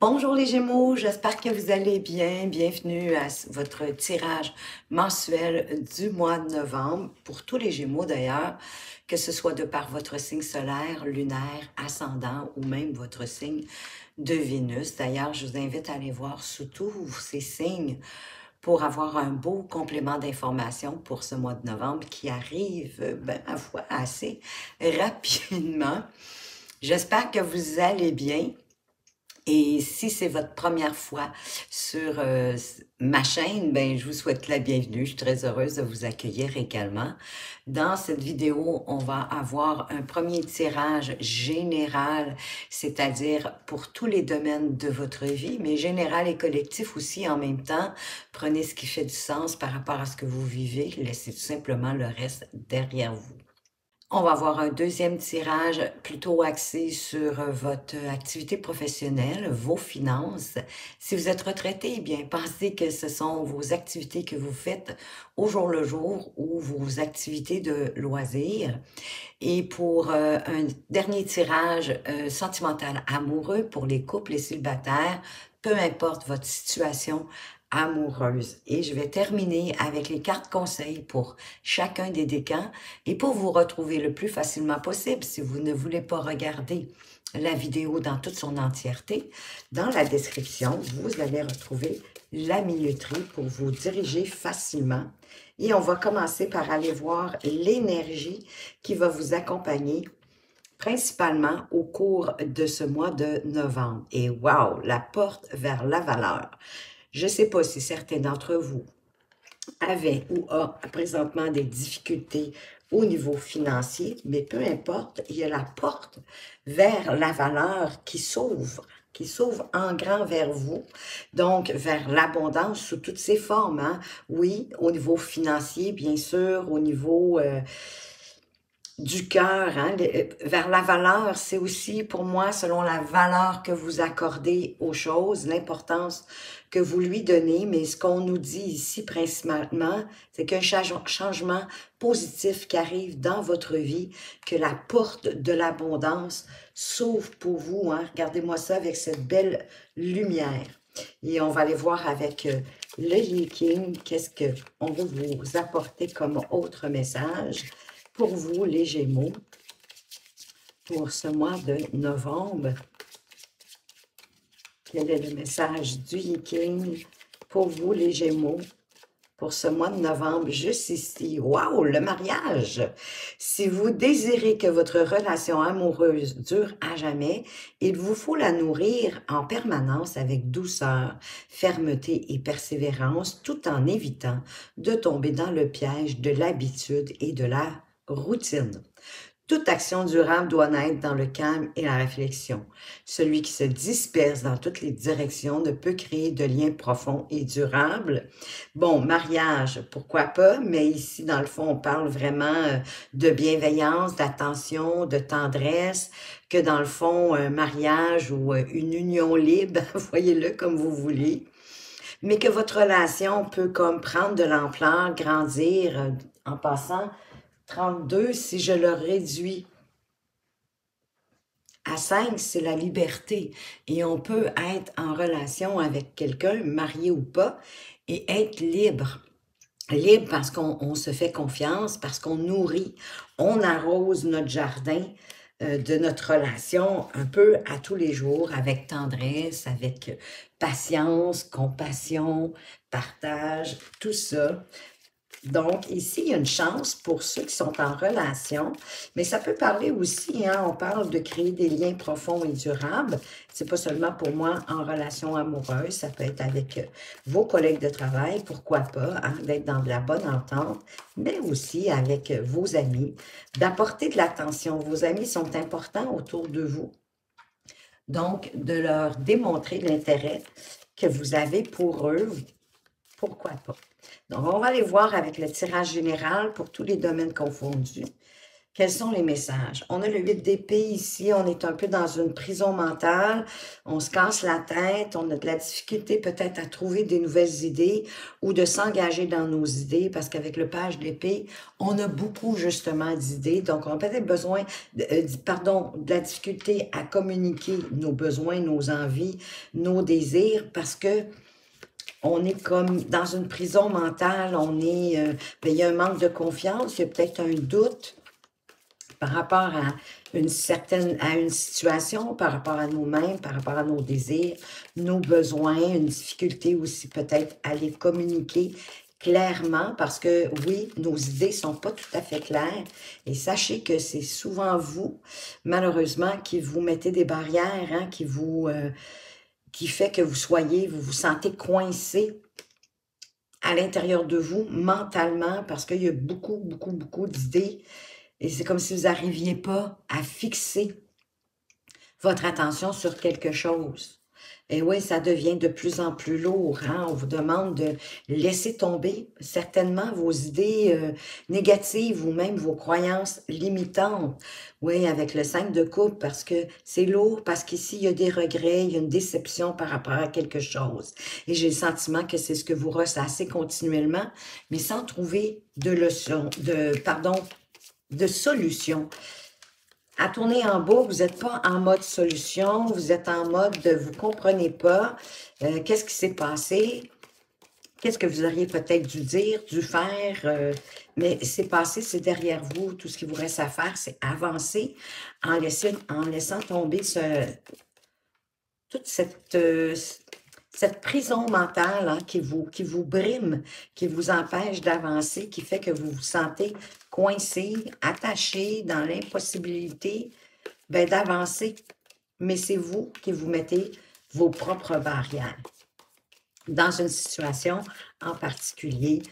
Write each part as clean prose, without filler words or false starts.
Bonjour les Gémeaux, j'espère que vous allez bien. Bienvenue à votre tirage mensuel du mois de novembre pour tous les Gémeaux d'ailleurs, que ce soit de par votre signe solaire, lunaire, ascendant ou même votre signe de Vénus. D'ailleurs, je vous invite à aller voir sous tous ces signes pour avoir un beau complément d'information pour ce mois de novembre qui arrive, ma foi, assez rapidement. J'espère que vous allez bien. Et si c'est votre première fois sur ma chaîne, ben je vous souhaite la bienvenue. Je suis très heureuse de vous accueillir également. Dans cette vidéo, on va avoir un premier tirage général, c'est-à-dire pour tous les domaines de votre vie, mais général et collectif aussi en même temps. Prenez ce qui fait du sens par rapport à ce que vous vivez. Laissez tout simplement le reste derrière vous. On va avoir un deuxième tirage plutôt axé sur votre activité professionnelle, vos finances. Si vous êtes retraité, eh bien, pensez que ce sont vos activités que vous faites au jour le jour ou vos activités de loisirs. Et pour un dernier tirage sentimental amoureux pour les couples et célibataires, peu importe votre situation amoureuse. Et je vais terminer avec les cartes conseils pour chacun des décans et pour vous retrouver le plus facilement possible, si vous ne voulez pas regarder la vidéo dans toute son entièreté, dans la description, vous allez retrouver la minuterie pour vous diriger facilement. Et on va commencer par aller voir l'énergie qui va vous accompagner principalement au cours de ce mois de novembre. Et wow, la porte vers la valeur. Je ne sais pas si certains d'entre vous avaient ou ont présentement des difficultés au niveau financier, mais peu importe, il y a la porte vers la valeur qui s'ouvre en grand vers vous, donc vers l'abondance sous toutes ses formes. Hein? Oui, au niveau financier, bien sûr, au niveau du cœur, hein, vers la valeur, c'est aussi pour moi selon la valeur que vous accordez aux choses, l'importance que vous lui donnez, mais ce qu'on nous dit ici principalement, c'est qu'un changement positif qui arrive dans votre vie, que la porte de l'abondance s'ouvre pour vous. Hein. Regardez-moi ça avec cette belle lumière. Et on va aller voir avec le Yi-King, qu'est-ce qu'on veut vous apporter comme autre message pour vous, les Gémeaux, pour ce mois de novembre. Quel est le message du Yi-King pour vous, les Gémeaux, pour ce mois de novembre, juste ici? Wow, le mariage! Si vous désirez que votre relation amoureuse dure à jamais, il vous faut la nourrir en permanence avec douceur, fermeté et persévérance, tout en évitant de tomber dans le piège de l'habitude et de la routine. Toute action durable doit naître dans le calme et la réflexion. Celui qui se disperse dans toutes les directions ne peut créer de liens profonds et durables. Bon, mariage, pourquoi pas, mais ici, dans le fond, on parle vraiment de bienveillance, d'attention, de tendresse, que dans le fond, un mariage ou une union libre, voyez-le comme vous voulez, mais que votre relation peut comme prendre de l'ampleur, grandir en passant 32, si je le réduis à 5, c'est la liberté. Et on peut être en relation avec quelqu'un, marié ou pas, et être libre. Libre parce qu'on se fait confiance, parce qu'on nourrit, on arrose notre jardin de notre relation un peu à tous les jours, avec tendresse, avec patience, compassion, partage, tout ça. Donc, ici, il y a une chance pour ceux qui sont en relation, mais ça peut parler aussi, hein, on parle de créer des liens profonds et durables. C'est pas seulement pour moi en relation amoureuse, ça peut être avec vos collègues de travail, pourquoi pas, hein, d'être dans de la bonne entente, mais aussi avec vos amis, d'apporter de l'attention. Vos amis sont importants autour de vous, donc de leur démontrer l'intérêt que vous avez pour eux, pourquoi pas. Donc, on va aller voir avec le tirage général pour tous les domaines confondus. Quels sont les messages? On a le 8 d'épée ici, on est un peu dans une prison mentale, on se casse la tête, on a de la difficulté peut-être à trouver des nouvelles idées ou de s'engager dans nos idées parce qu'avec le page d'épée, on a beaucoup justement d'idées, donc on a peut-être besoin, pardon, de la difficulté à communiquer nos besoins, nos envies, nos désirs parce que on est comme dans une prison mentale, on est, il y a un manque de confiance, il y a peut-être un doute, par rapport à une situation, par rapport à nous-mêmes, par rapport à nos désirs, nos besoins, une difficulté aussi peut-être à les communiquer clairement parce que oui, nos idées sont pas tout à fait claires et sachez que c'est souvent vous, malheureusement, qui vous mettez des barrières, hein, qui fait que vous vous sentez coincé à l'intérieur de vous mentalement parce qu'il y a beaucoup, beaucoup, beaucoup d'idées et c'est comme si vous n'arriviez pas à fixer votre attention sur quelque chose. Et oui, ça devient de plus en plus lourd. Hein? On vous demande de laisser tomber certainement vos idées négatives ou même vos croyances limitantes. Oui, avec le 5 de coupe, parce que c'est lourd, parce qu'ici, il y a des regrets, il y a une déception par rapport à quelque chose. Et j'ai le sentiment que c'est ce que vous ressassez continuellement, mais sans trouver de leçon, de solution. À tourner en bas, vous n'êtes pas en mode solution, vous êtes en mode de vous ne comprenez pas, qu'est-ce qui s'est passé, qu'est-ce que vous auriez peut-être dû dire, dû faire, mais c'est passé, c'est derrière vous, tout ce qui vous reste à faire, c'est avancer en laissant tomber toute cette prison mentale hein, qui vous brime, qui vous empêche d'avancer, qui fait que vous vous sentez coincé, attaché, dans l'impossibilité ben, d'avancer. Mais c'est vous qui vous mettez vos propres barrières dans une situation en particulier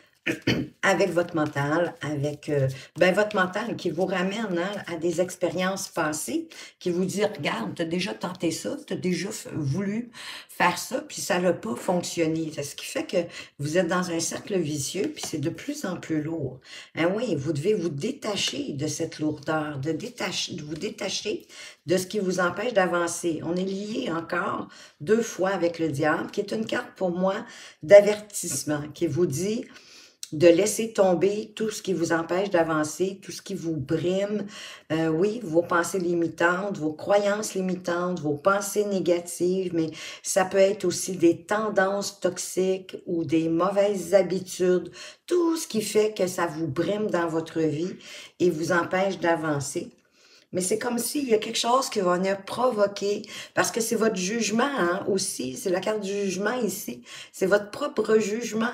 avec votre mental, avec ben, votre mental qui vous ramène hein, à des expériences passées, qui vous dit, regarde, tu as déjà tenté ça, tu as déjà voulu faire ça, puis ça n'a pas fonctionné. C'est ce qui fait que vous êtes dans un cercle vicieux, puis c'est de plus en plus lourd. Hein, oui, vous devez vous détacher de cette lourdeur, de vous détacher de ce qui vous empêche d'avancer. On est lié encore 2 fois avec le diable, qui est une carte pour moi d'avertissement, qui vous dit de laisser tomber tout ce qui vous empêche d'avancer, tout ce qui vous brime, oui, vos pensées limitantes, vos croyances limitantes, vos pensées négatives, mais ça peut être aussi des tendances toxiques ou des mauvaises habitudes, tout ce qui fait que ça vous brime dans votre vie et vous empêche d'avancer. Mais c'est comme s'il y a quelque chose qui va venir provoquer, parce que c'est votre jugement hein, aussi, c'est la carte du jugement ici, c'est votre propre jugement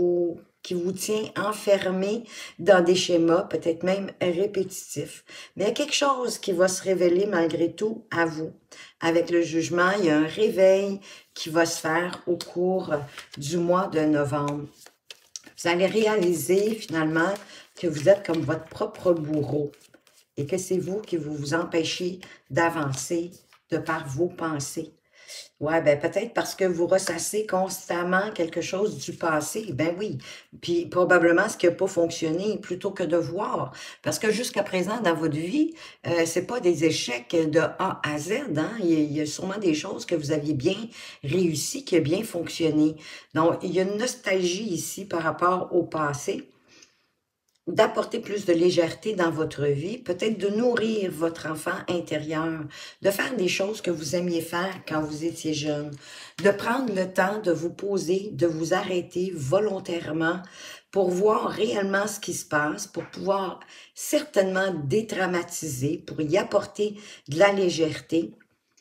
qui vous tient enfermé dans des schémas, peut-être même répétitifs. Mais il y a quelque chose qui va se révéler malgré tout à vous. Avec le jugement, il y a un réveil qui va se faire au cours du mois de novembre. Vous allez réaliser finalement que vous êtes comme votre propre bourreau et que c'est vous qui vous empêchez d'avancer de par vos pensées. Ouais, ben peut-être parce que vous ressassez constamment quelque chose du passé. Ben oui. Puis probablement ce qui n'a pas fonctionné plutôt que de voir. Parce que jusqu'à présent, dans votre vie, c'est pas des échecs de A à Z. Hein? Il y a sûrement des choses que vous aviez bien réussi, qui a bien fonctionné. Donc, il y a une nostalgie ici par rapport au passé d'apporter plus de légèreté dans votre vie, peut-être de nourrir votre enfant intérieur, de faire des choses que vous aimiez faire quand vous étiez jeune, de prendre le temps de vous poser, de vous arrêter volontairement pour voir réellement ce qui se passe, pour pouvoir certainement dédramatiser, pour y apporter de la légèreté.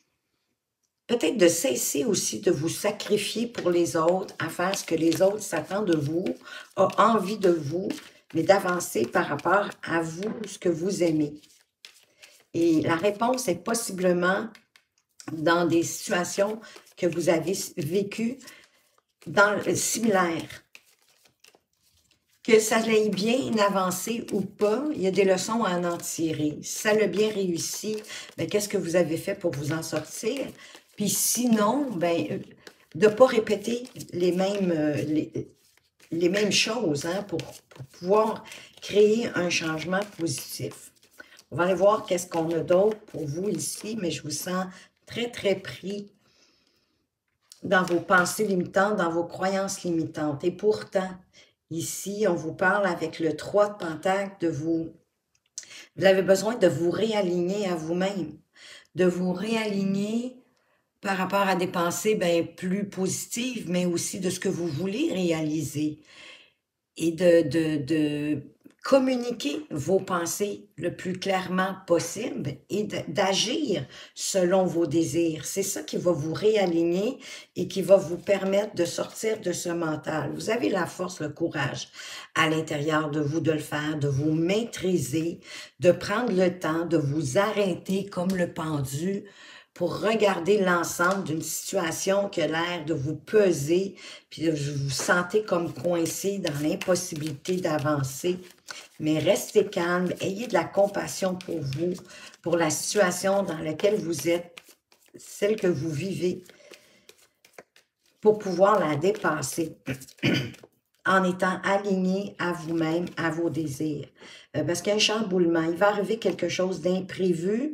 Peut-être de cesser aussi de vous sacrifier pour les autres, à faire ce que les autres s'attendent de vous, ont envie de vous, mais d'avancer par rapport à vous, ce que vous aimez. Et la réponse est possiblement dans des situations que vous avez vécues similaires. Que ça l'ait bien avancé ou pas, il y a des leçons à en tirer. Si ça l'a bien réussi, ben, qu'est-ce que vous avez fait pour vous en sortir? Puis sinon, ben, de ne pas répéter les mêmes choses hein, pour pouvoir créer un changement positif. On va aller voir qu'est-ce qu'on a d'autre pour vous ici, mais je vous sens très, très pris dans vos pensées limitantes, dans vos croyances limitantes. Et pourtant, ici, on vous parle avec le 3 de Pentacle de vous. Vous avez besoin de vous réaligner à vous-même, de vous réaligner par rapport à des pensées bien plus positives, mais aussi de ce que vous voulez réaliser et de communiquer vos pensées le plus clairement possible et d'agir selon vos désirs. C'est ça qui va vous réaligner et qui va vous permettre de sortir de ce mental. Vous avez la force, le courage à l'intérieur de vous de le faire, de vous maîtriser, de prendre le temps, de vous arrêter comme le pendu pour regarder l'ensemble d'une situation qui a l'air de vous peser, puis vous vous sentez comme coincé dans l'impossibilité d'avancer. Mais restez calme, ayez de la compassion pour vous, pour la situation dans laquelle vous êtes, celle que vous vivez, pour pouvoir la dépasser en étant aligné à vous-même, à vos désirs. Parce qu'il y a un chamboulement, il va arriver quelque chose d'imprévu,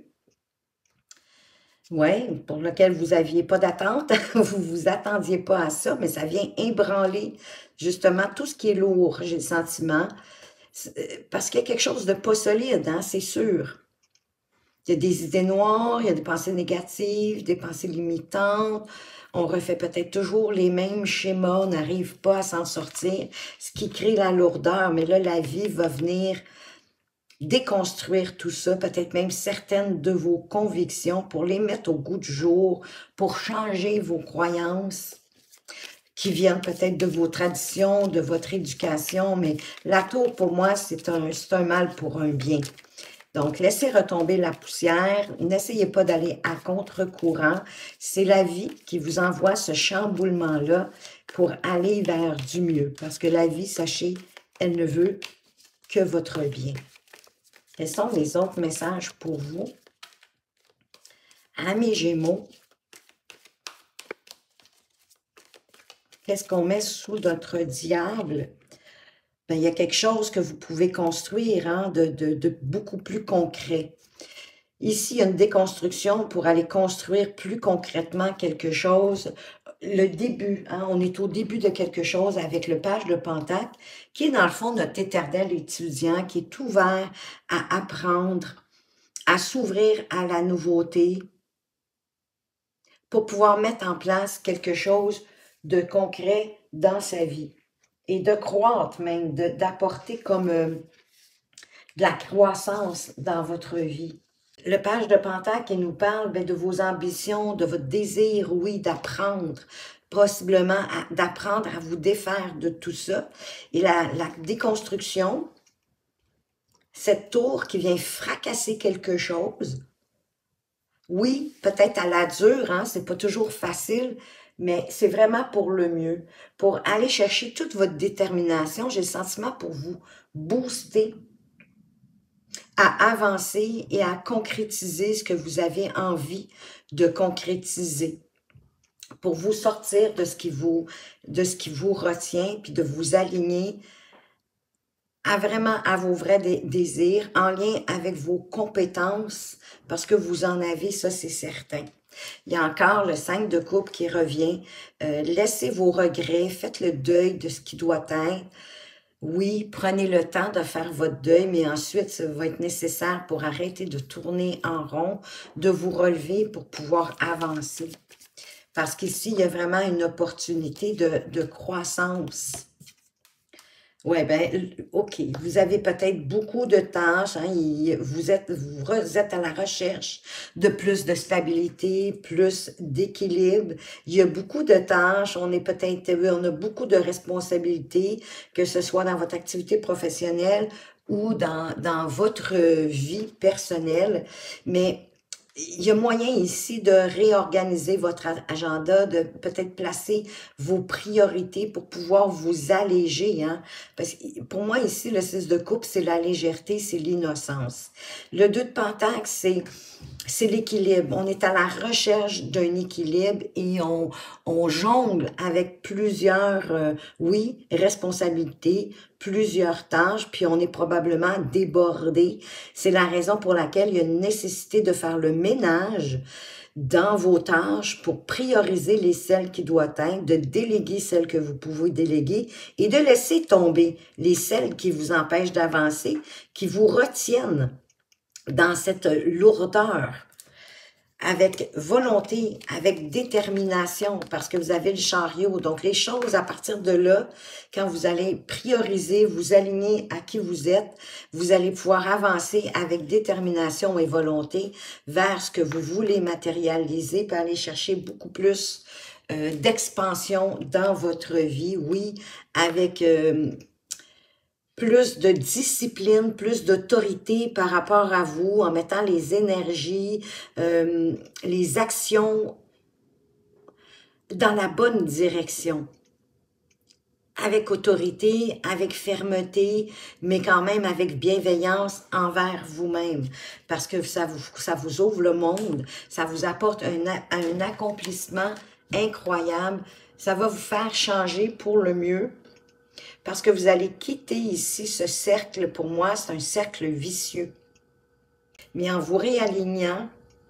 oui, pour lequel vous n'aviez pas d'attente, vous ne vous attendiez pas à ça, mais ça vient ébranler justement tout ce qui est lourd, j'ai le sentiment, parce qu'il y a quelque chose de pas solide, hein, c'est sûr. Il y a des idées noires, il y a des pensées négatives, des pensées limitantes, on refait peut-être toujours les mêmes schémas, on n'arrive pas à s'en sortir, ce qui crée la lourdeur, mais là, la vie va venir déconstruire tout ça, peut-être même certaines de vos convictions pour les mettre au goût du jour, pour changer vos croyances qui viennent peut-être de vos traditions, de votre éducation, mais la tour, pour moi, c'est un mal pour un bien. Donc, laissez retomber la poussière, n'essayez pas d'aller à contre-courant. C'est la vie qui vous envoie ce chamboulement-là pour aller vers du mieux, parce que la vie, sachez, elle ne veut que votre bien. Quels sont les autres messages pour vous? Amis Gémeaux, qu'est-ce qu'on met sous notre diable? Bien, il y a quelque chose que vous pouvez construire, hein, de beaucoup plus concret. Ici, il y a une déconstruction pour aller construire plus concrètement quelque chose. Le début, hein, on est au début de quelque chose avec le page de Pentacle, qui est dans le fond notre éternel étudiant, qui est ouvert à apprendre, à s'ouvrir à la nouveauté, pour pouvoir mettre en place quelque chose de concret dans sa vie. Et de croître même, d'apporter comme de la croissance dans votre vie. Le page de Pentacle qui nous parle de vos ambitions, de votre désir, oui, d'apprendre, possiblement d'apprendre à vous défaire de tout ça. Et la déconstruction, cette tour qui vient fracasser quelque chose, oui, peut-être à la dure, hein, c'est pas toujours facile, mais c'est vraiment pour le mieux, pour aller chercher toute votre détermination. J'ai le sentiment pour vous booster à avancer et à concrétiser ce que vous avez envie de concrétiser, pour vous sortir de ce qui vous retient, puis de vous aligner à vos vrais désirs, en lien avec vos compétences, parce que vous en avez, ça c'est certain. Il y a encore le 5 de coupe qui revient. Laissez vos regrets, faites le deuil de ce qui doit être. Oui, prenez le temps de faire votre deuil, mais ensuite, ça va être nécessaire pour arrêter de tourner en rond, de vous relever pour pouvoir avancer. Parce qu'ici, il y a vraiment une opportunité de croissance. Oui, bien, OK. Vous avez peut-être beaucoup de tâches. Hein, vous êtes à la recherche de plus de stabilité, plus d'équilibre. Il y a beaucoup de tâches. On a beaucoup de responsabilités, que ce soit dans votre activité professionnelle ou dans votre vie personnelle. Mais il y a moyen ici de réorganiser votre agenda, de peut-être placer vos priorités pour pouvoir vous alléger. Hein? Parce que pour moi, ici, le 6 de coupe, c'est la légèreté, c'est l'innocence. Le 2 de Pentacle, c'est c'est l'équilibre. On est à la recherche d'un équilibre et on jongle avec plusieurs, oui, responsabilités, plusieurs tâches, puis on est probablement débordé. C'est la raison pour laquelle il y a une nécessité de faire le ménage dans vos tâches pour prioriser les celles qui doivent être, de déléguer celles que vous pouvez déléguer et de laisser tomber les celles qui vous empêchent d'avancer, qui vous retiennent dans cette lourdeur, avec volonté, avec détermination, parce que vous avez le chariot. Donc, les choses, à partir de là, quand vous allez prioriser, vous aligner à qui vous êtes, vous allez pouvoir avancer avec détermination et volonté vers ce que vous voulez matérialiser, puis aller chercher beaucoup plus d'expansion dans votre vie, oui, avec plus de discipline, plus d'autorité par rapport à vous, en mettant les énergies, les actions dans la bonne direction. Avec autorité, avec fermeté, mais quand même avec bienveillance envers vous-même. Parce que ça vous ouvre le monde, ça vous apporte un accomplissement incroyable. Ça va vous faire changer pour le mieux. Parce que vous allez quitter ici ce cercle, pour moi, c'est un cercle vicieux. Mais en vous réalignant,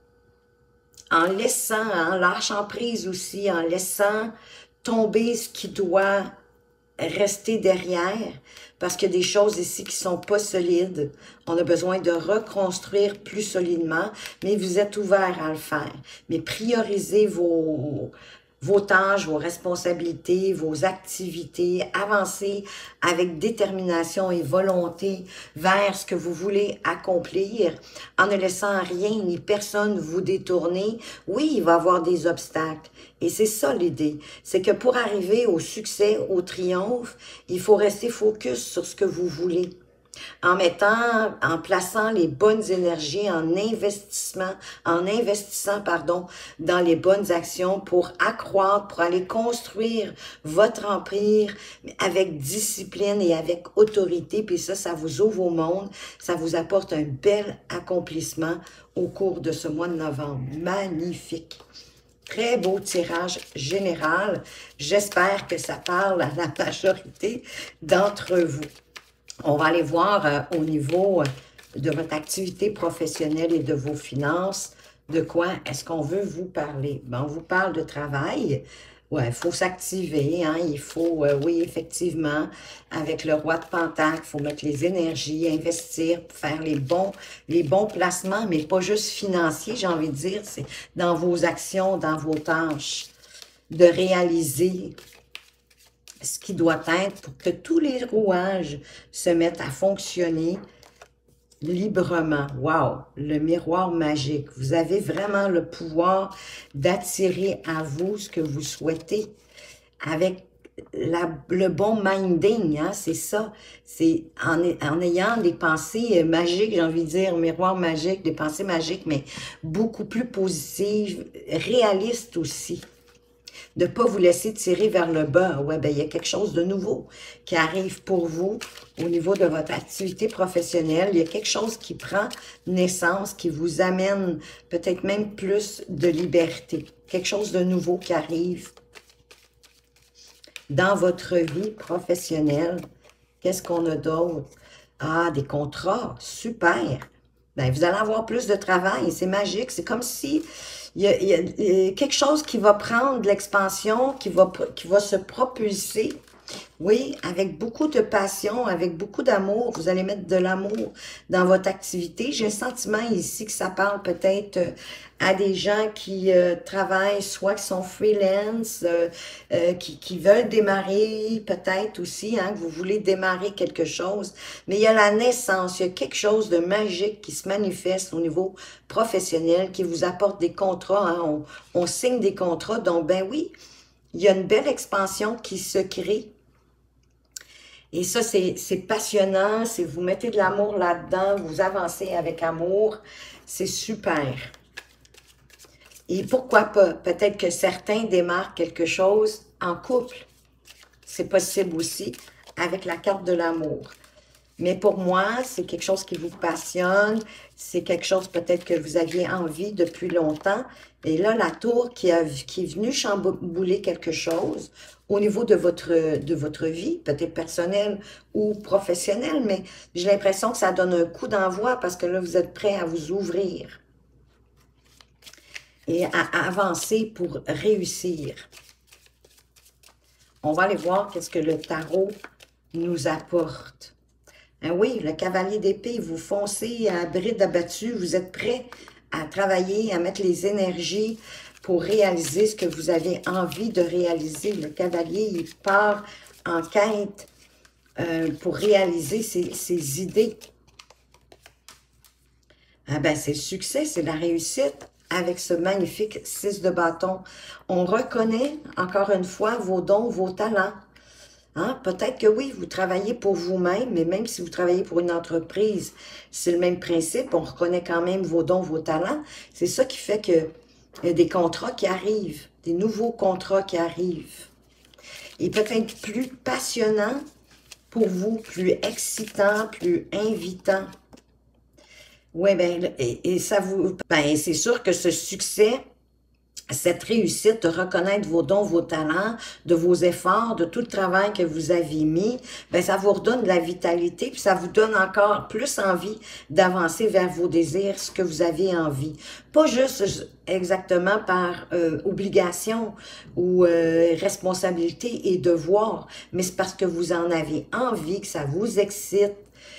en laissant, en lâchant prise aussi, en laissant tomber ce qui doit rester derrière, parce qu'il y a des choses ici qui sont pas solides. On a besoin de reconstruire plus solidement, mais vous êtes ouvert à le faire. Mais priorisez vos tâches, vos responsabilités, vos activités, avancez avec détermination et volonté vers ce que vous voulez accomplir, en ne laissant rien ni personne vous détourner. Oui, il va y avoir des obstacles. Et c'est ça l'idée, c'est que pour arriver au succès, au triomphe, il faut rester focus sur ce que vous voulez. En plaçant les bonnes énergies, en investissant, dans les bonnes actions pour accroître, pour aller construire votre empire avec discipline et avec autorité. Puis ça vous ouvre au monde, ça vous apporte un bel accomplissement au cours de ce mois de novembre. Magnifique! Très beau tirage général. J'espère que ça parle à la majorité d'entre vous. On va aller voir au niveau de votre activité professionnelle et de vos finances, de quoi est-ce qu'on veut vous parler. Ben, on vous parle de travail. Ouais, il faut s'activer, hein? Il faut, oui, effectivement, avec le roi de Pentacle, il faut mettre les énergies, investir, faire les bons placements, mais pas juste financiers, j'ai envie de dire, c'est dans vos actions, dans vos tâches, de réaliser ce qui doit être pour que tous les rouages se mettent à fonctionner librement. Wow! Le miroir magique. Vous avez vraiment le pouvoir d'attirer à vous ce que vous souhaitez avec le bon minding, hein, c'est ça. C'est en ayant des pensées magiques, j'ai envie de dire, miroir magique, des pensées magiques, mais beaucoup plus positives, réalistes aussi. De ne pas vous laisser tirer vers le bas. Ouais, ben, il y a quelque chose de nouveau qui arrive pour vous au niveau de votre activité professionnelle. Il y a quelque chose qui prend naissance, qui vous amène peut-être même plus de liberté. Quelque chose de nouveau qui arrive dans votre vie professionnelle. Qu'est-ce qu'on a d'autre? Ah, des contrats. Super! Ben, vous allez avoir plus de travail. C'est magique. C'est comme si il y a quelque chose qui va prendre de l'expansion, qui va se propulser. Oui, avec beaucoup de passion, avec beaucoup d'amour. Vous allez mettre de l'amour dans votre activité. J'ai le sentiment ici que ça parle peut-être à des gens qui travaillent, soit qui sont freelance, qui veulent démarrer peut-être aussi, hein, que vous voulez démarrer quelque chose. Mais il y a la naissance, il y a quelque chose de magique qui se manifeste au niveau professionnel, qui vous apporte des contrats. Hein, on signe des contrats, donc ben oui, il y a une belle expansion qui se crée. Et ça, c'est passionnant, c'est vous mettez de l'amour là-dedans, vous avancez avec amour, c'est super. Et pourquoi pas? Peut-être que certains démarrent quelque chose en couple. C'est possible aussi avec la carte de l'amour. Mais pour moi, c'est quelque chose qui vous passionne, c'est quelque chose peut-être que vous aviez envie depuis longtemps. Et là, la tour qui est venue chambouler quelque chose au niveau de votre vie, peut-être personnelle ou professionnelle, mais j'ai l'impression que ça donne un coup d'envoi parce que là, vous êtes prêt à vous ouvrir et à avancer pour réussir. On va aller voir qu'est-ce que le tarot nous apporte. Ah oui, le cavalier d'épée, vous foncez à bride abattue, vous êtes prêt à travailler, à mettre les énergies pour réaliser ce que vous avez envie de réaliser. Le cavalier, il part en quête pour réaliser ses idées. Ah ben, c'est le succès, c'est la réussite avec ce magnifique 6 de bâton. On reconnaît, encore une fois, vos dons, vos talents. Hein? Peut-être que oui, vous travaillez pour vous-même, mais même si vous travaillez pour une entreprise, c'est le même principe. On reconnaît quand même vos dons, vos talents. C'est ça qui fait qu'il y a des contrats qui arrivent, des nouveaux contrats qui arrivent. Et peut-être plus passionnant pour vous, plus excitant, plus invitant. Oui, bien, et ça vous... Ben, c'est sûr que ce succès, cette réussite de reconnaître vos dons, vos talents, de vos efforts, de tout le travail que vous avez mis, ben ça vous redonne de la vitalité, puis ça vous donne encore plus envie d'avancer vers vos désirs, ce que vous avez envie. Pas juste exactement par obligation ou responsabilité et devoir, mais c'est parce que vous en avez envie, que ça vous excite,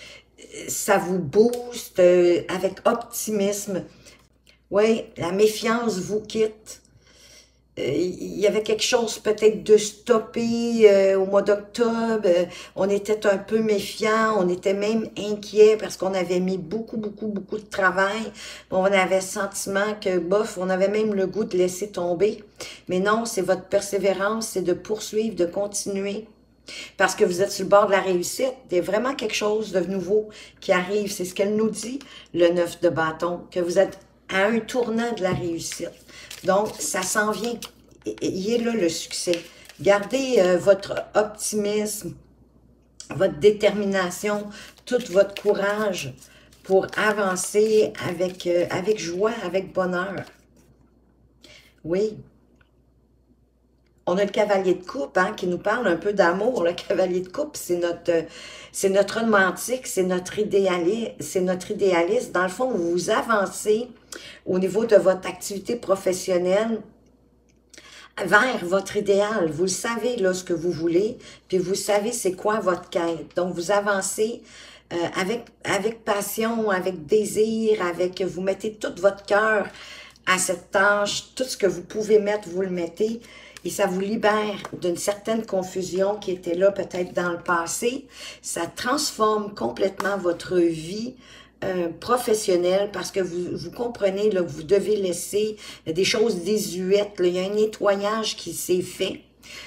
ça vous booste avec optimisme. Oui, la méfiance vous quitte. Il y avait quelque chose peut-être de stoppé au mois d'octobre. On était un peu méfiants, on était même inquiets parce qu'on avait mis beaucoup de travail. On avait le sentiment que, bof, on avait même le goût de laisser tomber. Mais non, c'est votre persévérance, c'est de poursuivre, de continuer. Parce que vous êtes sur le bord de la réussite. Il y a vraiment quelque chose de nouveau qui arrive. C'est ce qu'elle nous dit, le 9 de bâton, que vous êtes à un tournant de la réussite. Donc, ça s'en vient. Il est là le succès. Gardez votre optimisme, votre détermination, tout votre courage pour avancer avec joie, avec bonheur. Oui. On a le cavalier de coupe hein, qui nous parle un peu d'amour. Le cavalier de coupe, c'est notre romantique, c'est notre idéaliste. Dans le fond, vous avancez au niveau de votre activité professionnelle vers votre idéal. Vous le savez, là, ce que vous voulez, puis vous savez c'est quoi votre quête. Donc, vous avancez avec passion, avec désir, vous mettez tout votre cœur à cette tâche. Tout ce que vous pouvez mettre, vous le mettez. Et ça vous libère d'une certaine confusion qui était là peut-être dans le passé. Ça transforme complètement votre vie professionnelle parce que vous comprenez là, que vous devez laisser des choses désuètes. Là, il y a un nettoyage qui s'est fait.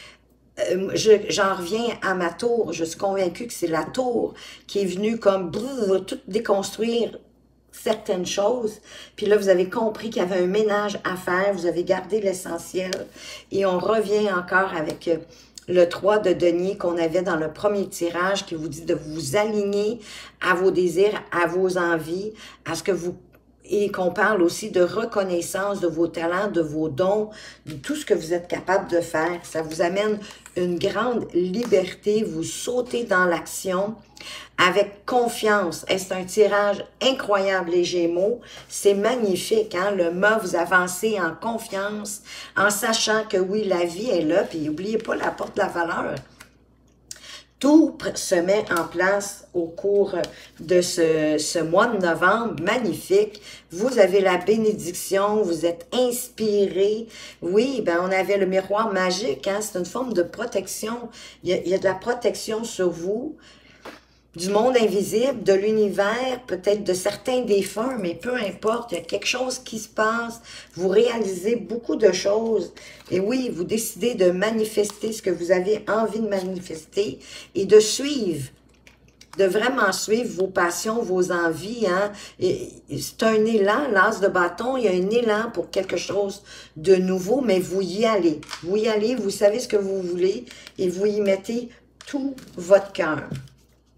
J'en reviens à ma tour. Je suis convaincue que c'est la tour qui est venue comme tout déconstruire certaines choses. Puis là, vous avez compris qu'il y avait un ménage à faire. Vous avez gardé l'essentiel. Et on revient encore avec le 3 de denier qu'on avait dans le premier tirage qui vous dit de vous aligner à vos désirs, à vos envies, à ce que vous... Et qu'on parle aussi de reconnaissance de vos talents, de vos dons, de tout ce que vous êtes capable de faire. Ça vous amène une grande liberté. Vous sautez dans l'action avec confiance. C'est un tirage incroyable, les Gémeaux. C'est magnifique, hein? Le mât, vous avancez en confiance, en sachant que oui, la vie est là. Puis n'oubliez pas la porte de la valeur. Tout se met en place au cours de ce mois de novembre, magnifique. Vous avez la bénédiction, vous êtes inspiré. Oui, ben on avait le miroir magique, hein? C'est une forme de protection. Il y a de la protection sur vous, du monde invisible, de l'univers, peut-être de certains défunts, mais peu importe, il y a quelque chose qui se passe, vous réalisez beaucoup de choses, et oui, vous décidez de manifester ce que vous avez envie de manifester, et de suivre, de vraiment suivre vos passions, vos envies, hein. C'est un élan, l'as de bâton, il y a un élan pour quelque chose de nouveau, mais vous y allez, vous savez ce que vous voulez, et vous y mettez tout votre cœur.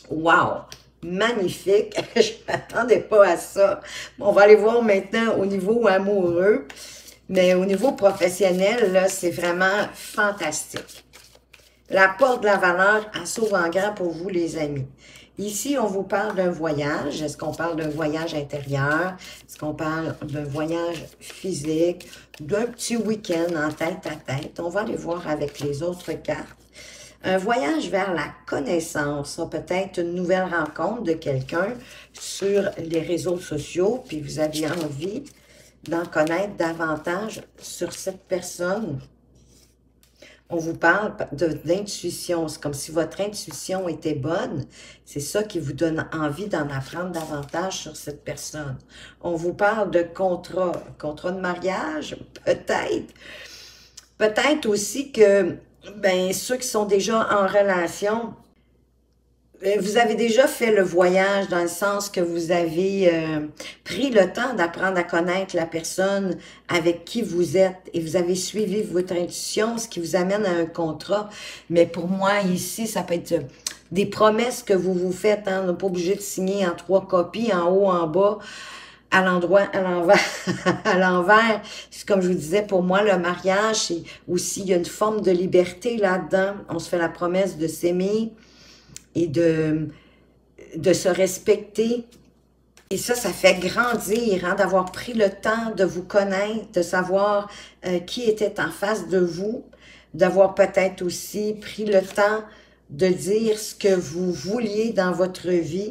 Wow! Magnifique! Je ne m'attendais pas à ça. On va aller voir maintenant au niveau amoureux. Mais au niveau professionnel, là, c'est vraiment fantastique. La porte de la valeur, elle s'ouvre en grand pour vous, les amis. Ici, on vous parle d'un voyage. Est-ce qu'on parle d'un voyage intérieur? Est-ce qu'on parle d'un voyage physique? D'un petit week-end en tête à tête? On va aller voir avec les autres cartes. Un voyage vers la connaissance, peut-être une nouvelle rencontre de quelqu'un sur les réseaux sociaux, puis vous avez envie d'en connaître davantage sur cette personne. On vous parle d'intuition. C'est comme si votre intuition était bonne. C'est ça qui vous donne envie d'en apprendre davantage sur cette personne. On vous parle de contrat. Contrat de mariage, peut-être. Peut-être aussi que ben, ceux qui sont déjà en relation, vous avez déjà fait le voyage dans le sens que vous avez pris le temps d'apprendre à connaître la personne avec qui vous êtes et vous avez suivi votre intuition, ce qui vous amène à un contrat. Mais pour moi, ici, ça peut être des promesses que vous vous faites. Hein, on n'est pas obligé de signer en 3 copies, en haut, en bas, à l'endroit, à l'envers. À l'envers. Comme je vous disais, pour moi, le mariage, c'est aussi, il y a une forme de liberté là-dedans. On se fait la promesse de s'aimer et de se respecter. Et ça fait grandir, hein, d'avoir pris le temps de vous connaître, de savoir qui était en face de vous, d'avoir peut-être aussi pris le temps de dire ce que vous vouliez dans votre vie.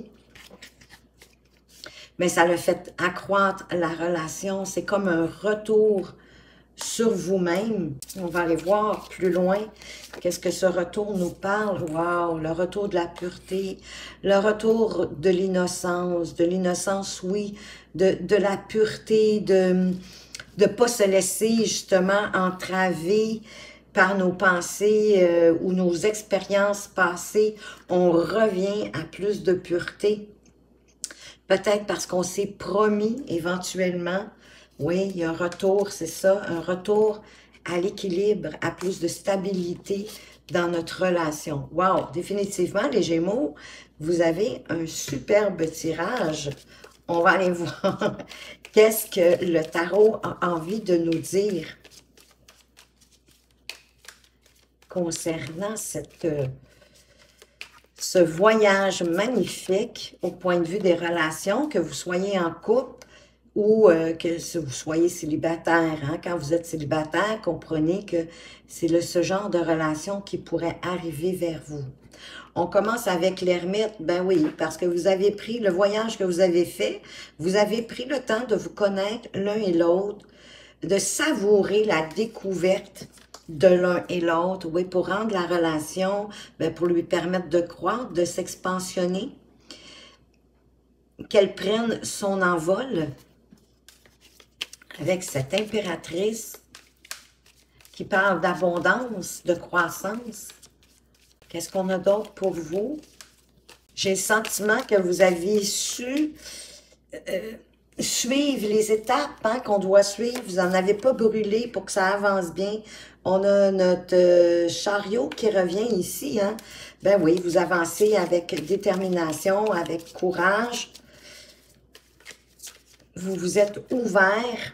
Mais ça le fait accroître la relation. C'est comme un retour sur vous-même. On va aller voir plus loin qu'est-ce que ce retour nous parle. Wow, le retour de la pureté, le retour de l'innocence, oui, de la pureté, de ne pas se laisser justement entraver par nos pensées ou nos expériences passées. On revient à plus de pureté. Peut-être parce qu'on s'est promis éventuellement. Oui, il y a un retour, c'est ça, un retour à l'équilibre, à plus de stabilité dans notre relation. Wow, définitivement, les Gémeaux, vous avez un superbe tirage. On va aller voir qu'est-ce que le tarot a envie de nous dire concernant ce voyage magnifique au point de vue des relations, que vous soyez en couple, ou que vous soyez célibataire. Hein? Quand vous êtes célibataire, comprenez que c'est ce genre de relation qui pourrait arriver vers vous. On commence avec l'ermite, ben oui, parce que vous avez pris le voyage que vous avez fait, vous avez pris le temps de vous connaître l'un et l'autre, de savourer la découverte de l'un et l'autre, oui, pour rendre la relation, ben, pour lui permettre de croître, de s'expansionner, qu'elle prenne son envol, avec cette impératrice qui parle d'abondance, de croissance. Qu'est-ce qu'on a d'autre pour vous? J'ai le sentiment que vous aviez su suivre les étapes hein, qu'on doit suivre. Vous n'en avez pas brûlé pour que ça avance bien. On a notre chariot qui revient ici. Hein? Ben oui, vous avancez avec détermination, avec courage. Vous vous êtes ouvert.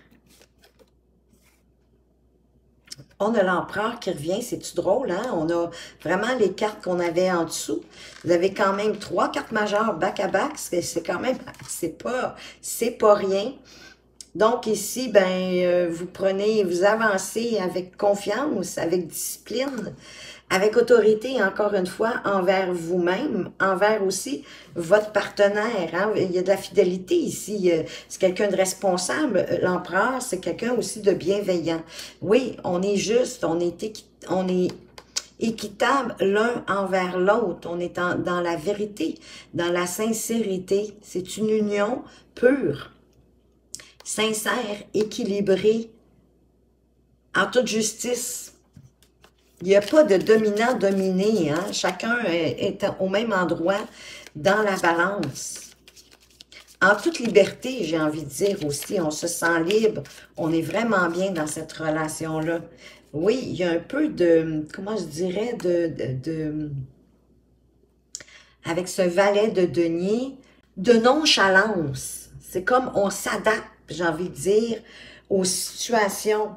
On a l'empereur qui revient, c'est-tu drôle, hein? On a vraiment les cartes qu'on avait en dessous. Vous avez quand même 3 cartes majeures back-à-back, c'est quand même, c'est pas rien. Donc ici, ben, vous avancez avec confiance, avec discipline, avec autorité, encore une fois, envers vous-même, envers aussi votre partenaire. Hein? Il y a de la fidélité ici. C'est quelqu'un de responsable. L'empereur, c'est quelqu'un aussi de bienveillant. Oui, on est juste, on est équitable l'un envers l'autre. On est dans la vérité, dans la sincérité. C'est une union pure, sincère, équilibrée, en toute justice. Il n'y a pas de dominant-dominé. Hein? Chacun est au même endroit dans la balance. En toute liberté, j'ai envie de dire aussi, on se sent libre. On est vraiment bien dans cette relation-là. Oui, il y a un peu de, comment je dirais, avec ce valet de denier, de nonchalance. C'est comme on s'adapte, j'ai envie de dire, aux situations.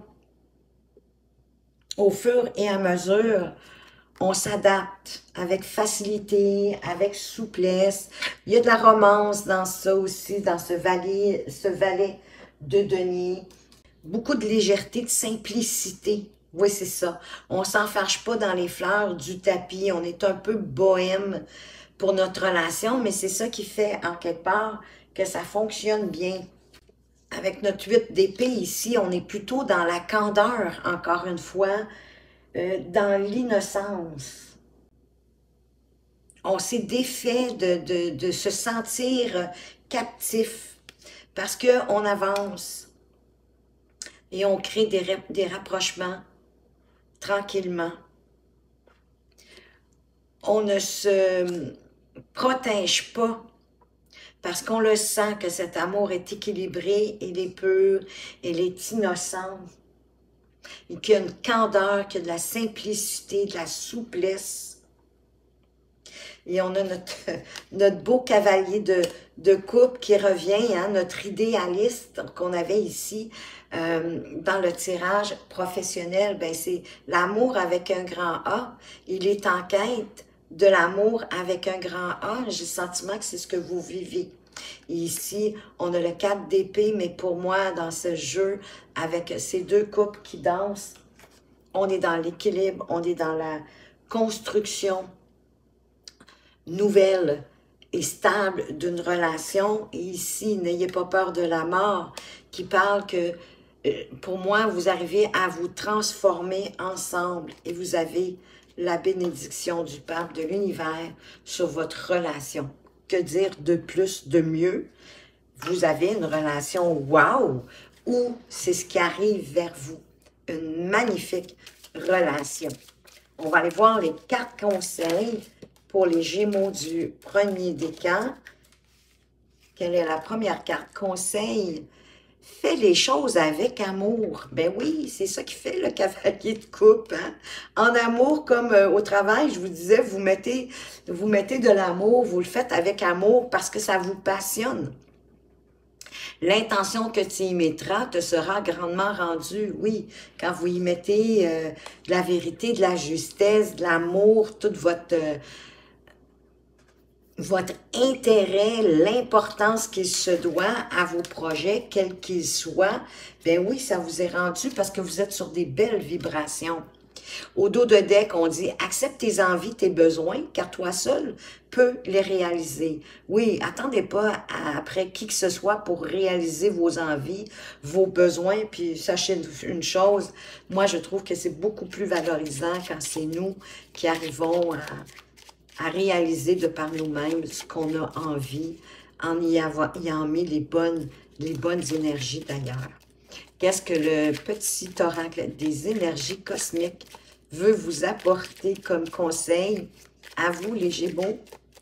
Au fur et à mesure, on s'adapte avec facilité, avec souplesse. Il y a de la romance dans ça aussi, dans ce valet de denier. Beaucoup de légèreté, de simplicité. Oui, c'est ça. On s'enfarge pas dans les fleurs du tapis. On est un peu bohème pour notre relation, mais c'est ça qui fait, en quelque part, que ça fonctionne bien. Avec notre 8 d'épée ici, on est plutôt dans la candeur, encore une fois, dans l'innocence. On s'est défait de se sentir captif parce qu'on avance et on crée des rapprochements tranquillement. On ne se protège pas parce qu'on le sent que cet amour est équilibré, il est pur, il est innocent, et qu'il y a une candeur, qu'il y a de la simplicité, de la souplesse. Et on a notre beau cavalier de coupe qui revient, hein, notre idéaliste qu'on avait ici dans le tirage professionnel. Ben c'est l'amour avec un grand A. Il est en quête de l'amour avec un grand A. J'ai le sentiment que c'est ce que vous vivez. Et ici, on a le 4 d'épée, mais pour moi, dans ce jeu, avec ces deux couples qui dansent, on est dans l'équilibre, on est dans la construction nouvelle et stable d'une relation. Et ici, n'ayez pas peur de la mort, qui parle que, pour moi, vous arrivez à vous transformer ensemble et vous avez la bénédiction du Pape de l'univers sur votre relation. Que dire de plus, de mieux? Vous avez une relation wow, ou c'est ce qui arrive vers vous. Une magnifique relation. On va aller voir les 4 conseils pour les Gémeaux du premier décan. Quelle est la première carte? Conseil. Fais les choses avec amour. Ben oui, c'est ça qui fait le cavalier de coupe. Hein? En amour, comme au travail, je vous disais, vous mettez de l'amour, vous le faites avec amour parce que ça vous passionne. L'intention que tu y mettras te sera grandement rendue, oui, quand vous y mettez de la vérité, de la justesse, de l'amour, toute votre intérêt, l'importance qu'il se doit à vos projets, quels qu'ils soient, ben oui, ça vous est rendu parce que vous êtes sur des belles vibrations. Au dos de deck, on dit « Accepte tes envies, tes besoins, car toi seul peux les réaliser. » Oui, attendez pas après qui que ce soit pour réaliser vos envies, vos besoins, puis sachez une chose, moi je trouve que c'est beaucoup plus valorisant quand c'est nous qui arrivons à réaliser de par nous-mêmes ce qu'on a envie, en y ayant mis les bonnes énergies d'ailleurs. Qu'est-ce que le petit oracle des énergies cosmiques veut vous apporter comme conseil à vous, les Gémeaux?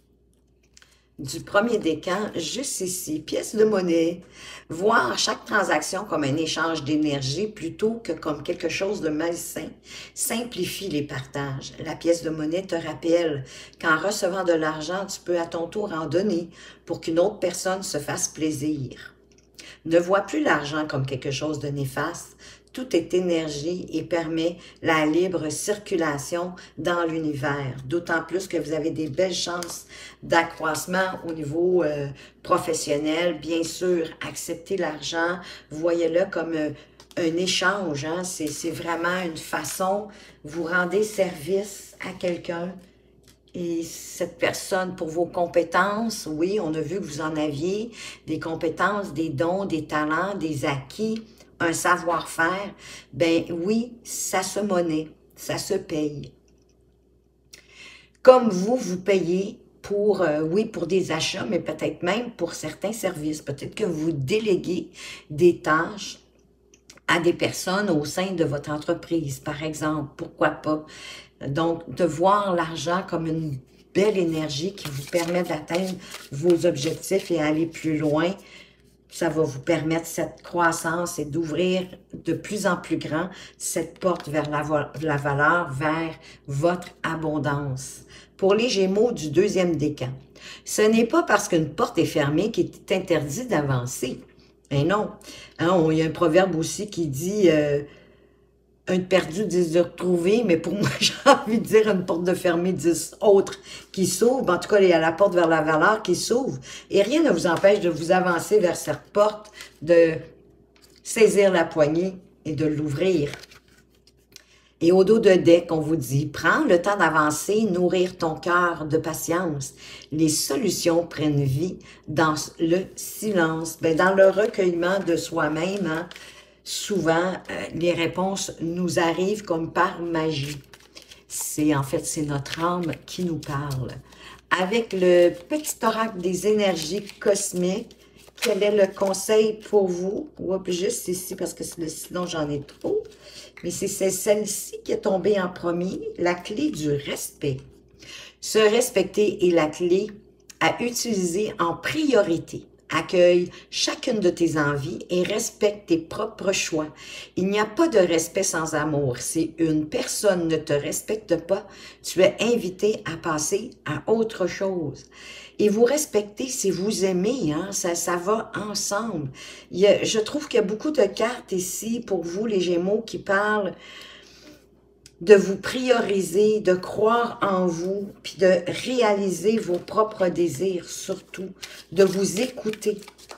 Du premier décan, juste ici, pièce de monnaie. Voir chaque transaction comme un échange d'énergie plutôt que comme quelque chose de malsain simplifie les partages. La pièce de monnaie te rappelle qu'en recevant de l'argent, tu peux à ton tour en donner pour qu'une autre personne se fasse plaisir. Ne vois plus l'argent comme quelque chose de néfaste. Tout est énergie et permet la libre circulation dans l'univers. D'autant plus que vous avez des belles chances d'accroissement au niveau professionnel. Bien sûr, acceptez l'argent, voyez-le comme un échange. Hein? C'est vraiment une façon, vous rendez service à quelqu'un. Et cette personne, pour vos compétences, oui, on a vu que vous en aviez, des compétences, des dons, des talents, des acquis, un savoir-faire, ben oui, ça se monnaie, ça se paye. Comme vous payez pour, oui, pour des achats, mais peut-être même pour certains services. Peut-être que vous déléguez des tâches à des personnes au sein de votre entreprise, par exemple, pourquoi pas. Donc, de voir l'argent comme une belle énergie qui vous permet d'atteindre vos objectifs et aller plus loin, Ça va vous permettre cette croissance et d'ouvrir de plus en plus grand cette porte vers la valeur, vers votre abondance. Pour les Gémeaux du deuxième décan, ce n'est pas parce qu'une porte est fermée qu'il est interdit d'avancer. Et non. Hein, il y a un proverbe aussi qui dit un de perdu, 10 de retrouvé, mais pour moi, j'ai envie de dire une porte de fermée, 10 autres qui s'ouvrent. En tout cas, il y a la porte vers la valeur qui s'ouvre. Et rien ne vous empêche de vous avancer vers cette porte, de saisir la poignée et de l'ouvrir. Et au dos de deck, on vous dit, prends le temps d'avancer, nourrir ton cœur de patience. Les solutions prennent vie dans le silence, dans le recueillement de soi-même. Hein. Souvent, les réponses nous arrivent comme par magie. En fait, c'est notre âme qui nous parle. Avec le petit oracle des énergies cosmiques, quel est le conseil pour vous? Oups, juste ici, parce que sinon j'en ai trop. Mais c'est celle-ci qui est tombée en premier, la clé du respect. Se respecter est la clé à utiliser en priorité. Accueille chacune de tes envies et respecte tes propres choix. Il n'y a pas de respect sans amour. Si une personne ne te respecte pas, tu es invité à passer à autre chose. Et vous respectez si vous aimez, hein, ça va ensemble. Je trouve qu'il y a beaucoup de cartes ici pour vous, les Gémeaux, qui parlent de vous prioriser, de croire en vous, puis de réaliser vos propres désirs, surtout, de vous écouter.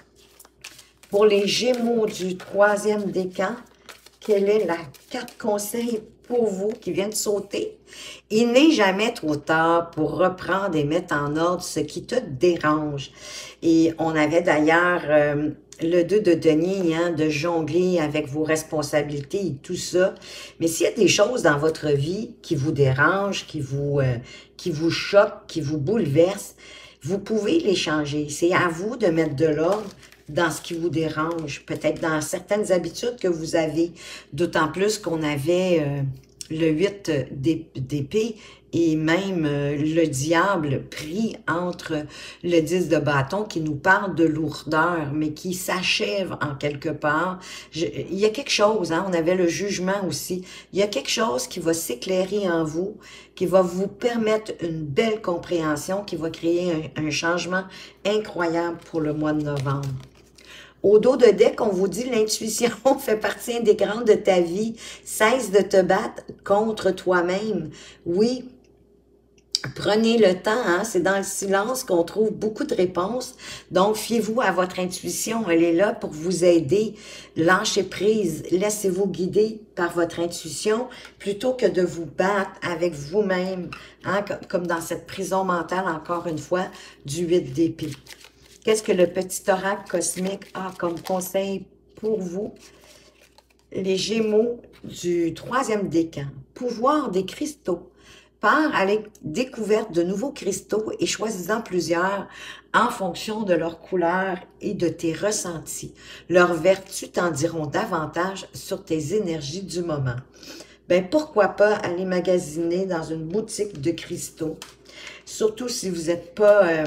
Pour les Gémeaux du troisième décan, quelle est la carte conseil pour vous qui vient de sauter? Il n'est jamais trop tard pour reprendre et mettre en ordre ce qui te dérange. Et on avait d'ailleurs le 2 de denier, hein, de jongler avec vos responsabilités et tout ça. Mais s'il y a des choses dans votre vie qui vous dérangent, qui vous choquent, qui vous bouleversent, vous pouvez les changer. C'est à vous de mettre de l'ordre dans ce qui vous dérange, peut-être dans certaines habitudes que vous avez, d'autant plus qu'on avait le 8 d'épée et même le diable pris entre le 10 de bâton qui nous parle de lourdeur, mais qui s'achève en quelque part. Il y a quelque chose, hein, on avait le jugement aussi, il y a quelque chose qui va s'éclairer en vous, qui va vous permettre une belle compréhension, qui va créer un changement incroyable pour le mois de novembre. Au dos de deck, on vous dit l'intuition fait partie intégrante de ta vie. Cesse de te battre contre toi-même. Oui, prenez le temps, hein? C'est dans le silence qu'on trouve beaucoup de réponses. Donc, fiez-vous à votre intuition. Elle est là pour vous aider. Lâchez prise. Laissez-vous guider par votre intuition plutôt que de vous battre avec vous-même, hein? Comme dans cette prison mentale, encore une fois, du 8 d'épée. Qu'est-ce que le petit oracle cosmique a comme conseil pour vous? Les Gémeaux du troisième décan. Pouvoir des cristaux. Pars à la découverte de nouveaux cristaux et choisis-en plusieurs en fonction de leur couleur et de tes ressentis. Leurs vertus t'en diront davantage sur tes énergies du moment. Pourquoi pas aller magasiner dans une boutique de cristaux, surtout si vous n'êtes pas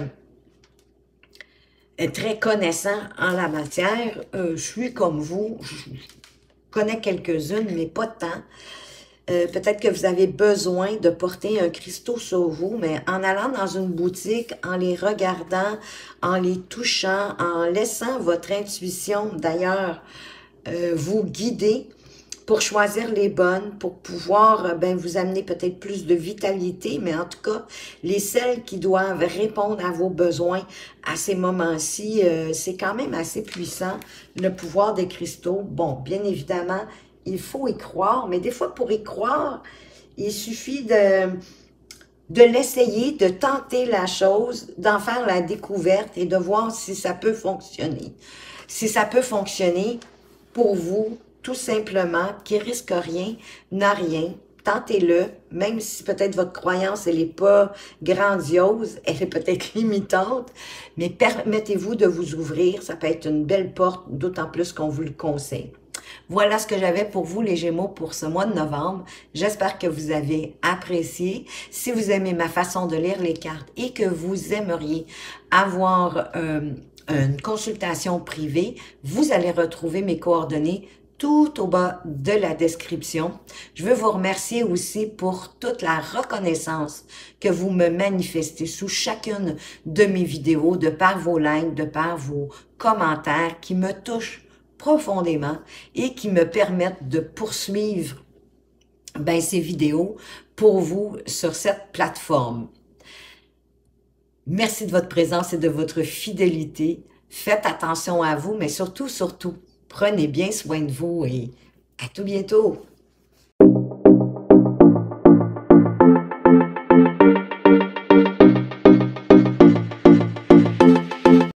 très connaissant en la matière. Je suis comme vous, je connais quelques-unes, mais pas tant. Peut-être que vous avez besoin de porter un cristaux sur vous, mais en allant dans une boutique, en les regardant, en les touchant, en laissant votre intuition d'ailleurs vous guider pour choisir les bonnes, pour pouvoir vous amener peut-être plus de vitalité, mais en tout cas, celles qui doivent répondre à vos besoins à ces moments-ci, c'est quand même assez puissant, le pouvoir des cristaux. Bon, bien évidemment, il faut y croire, mais des fois, pour y croire, il suffit de l'essayer, de tenter la chose, d'en faire la découverte et de voir si ça peut fonctionner. Si ça peut fonctionner pour vous, tout simplement, qui risque rien, n'a rien. Tentez-le, même si peut-être votre croyance, elle n'est pas grandiose, elle est peut-être limitante, mais permettez-vous de vous ouvrir, ça peut être une belle porte, d'autant plus qu'on vous le conseille. Voilà ce que j'avais pour vous, les Gémeaux, pour ce mois de novembre. J'espère que vous avez apprécié. Si vous aimez ma façon de lire les cartes et que vous aimeriez avoir une consultation privée, vous allez retrouver mes coordonnées tout au bas de la description. Je veux vous remercier aussi pour toute la reconnaissance que vous me manifestez sous chacune de mes vidéos, de par vos likes, de par vos commentaires qui me touchent profondément et qui me permettent de poursuivre ces vidéos pour vous sur cette plateforme. Merci de votre présence et de votre fidélité. Faites attention à vous, mais surtout, prenez bien soin de vous et à tout bientôt.